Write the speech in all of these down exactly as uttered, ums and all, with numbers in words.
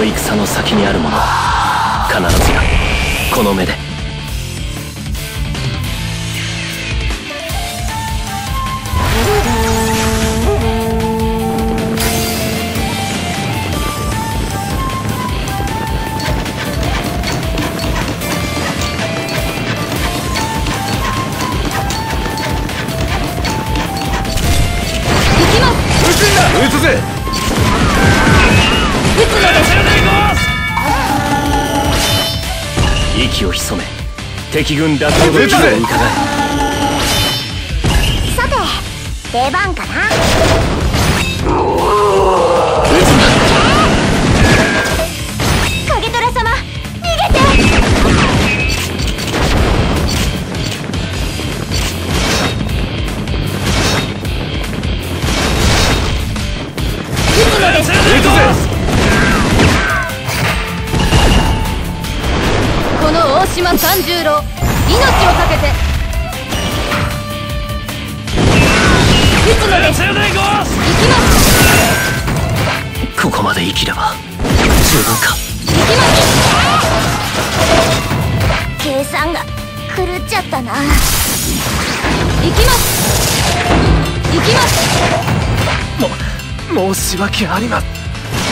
の戦の先にあるものは必ずやこの目で。 撃つぜ。 撃つのです。息を潜め敵軍落下の規模を伺え。 さて出番かな。 撃つんだ。 影虎様逃げて。 撃つぜ。 この大島三十郎命をかけて撃つのです。行きます。 ここまで生きれば十分か。 行きます。 計算が狂っちゃったな。 行きます。行きます。 も申し訳ありません。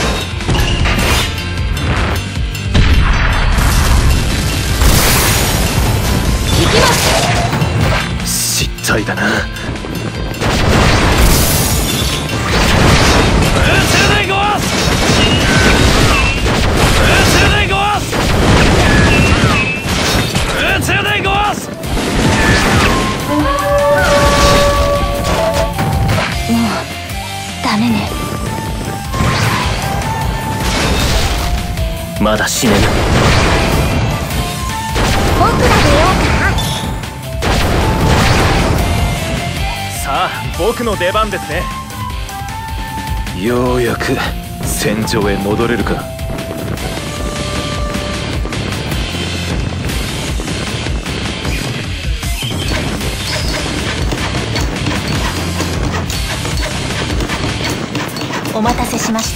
行きます。 失態だな。 ダメね。 まだ死ねぬ。 僕ら出ようかな。 さあ僕の出番ですね。ようやく戦場へ戻れるか。 お待たせしました。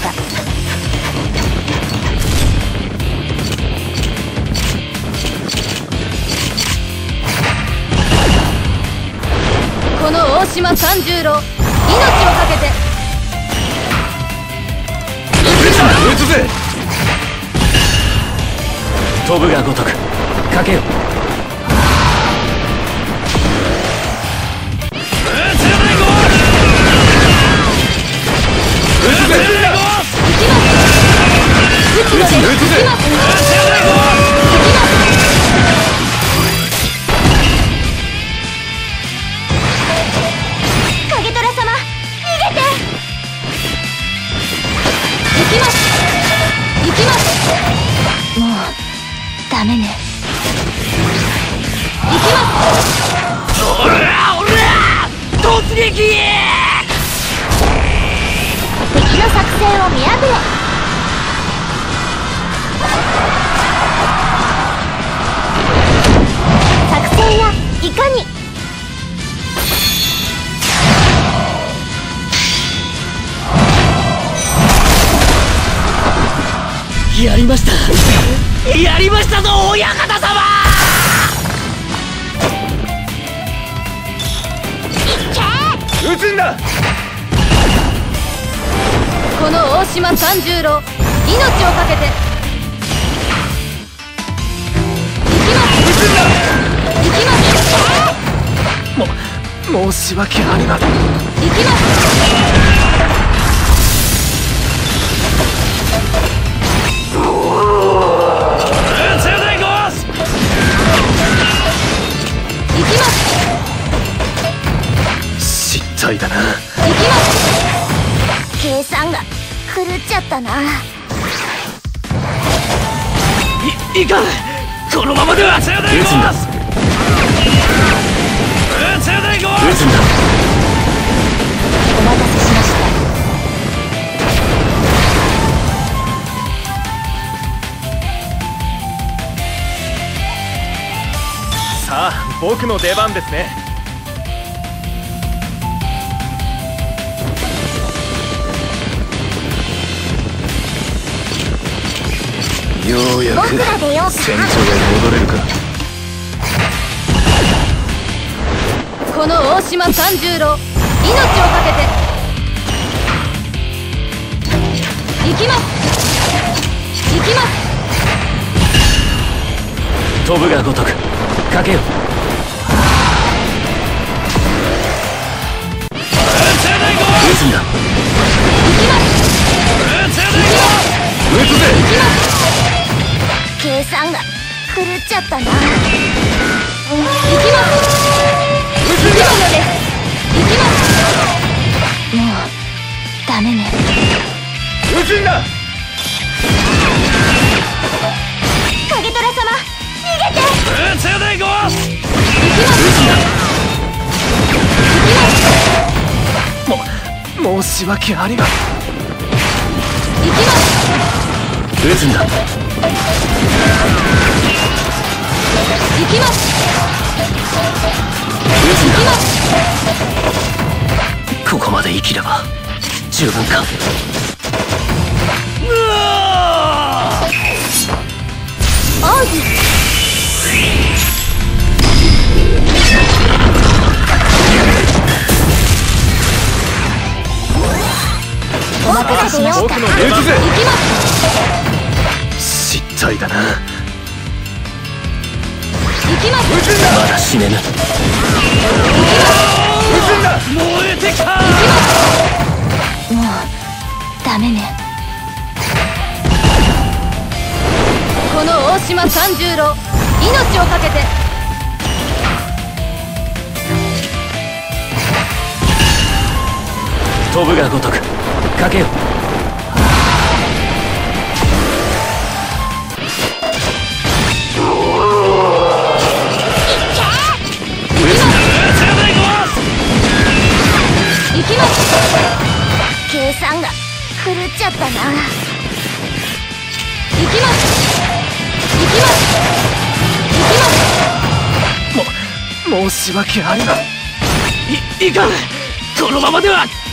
この大島三十郎命をかけて撃つぜ。 飛ぶが如くかけよ。 撃つぜ。 撃つのです。 撃つぜ。 影虎様逃げて。 行きます。行きます。 もうダメね。 行きます。 おらおら突撃。 敵の作戦を見破れ。作戦やいかに。 やりました。やりましたぞ親方様。 撃つんだ。 この大島三十郎命をかけて行きます。 撃つんだ。 行きます。 も申し訳ありません。 行きます。行きます。 失態だな。 行きます。 計算が狂っちゃったな。 いいかんこのままでは。撃つんだ。撃つんだ。 お待たせしました。 さあ僕の出番ですね。 やく僕らでようか戦場へ戻れるか。 この大島三十郎、命をかけて行きます。行きます。 飛ぶが如くかけよ。撃つんだ。撃つぜ。 計算が狂っちゃったな。 行きます。撃つのです。行きます。もうダメね。 撃つんだ。 影虎様逃げて。 撃つでごわす。 行きます。 も申し訳ありません。 行きます。 撃つんだ。 行きます。 撃つんだ。 行きます。 ここまで生きれば十分か。 奥義お任せしようか。 撃つぜ。 行きます。 失態だな。 行きます。 撃つんだ。 まだ死ねぬ。 撃つんだ。燃えてきた。 もうダメね。この大島三十郎、命をかけて飛ぶが如くかけよ。 行きます。 計算が狂っちゃったな。 行きます。行きます。行きます。 も申し訳ありません。いいかん。このままでは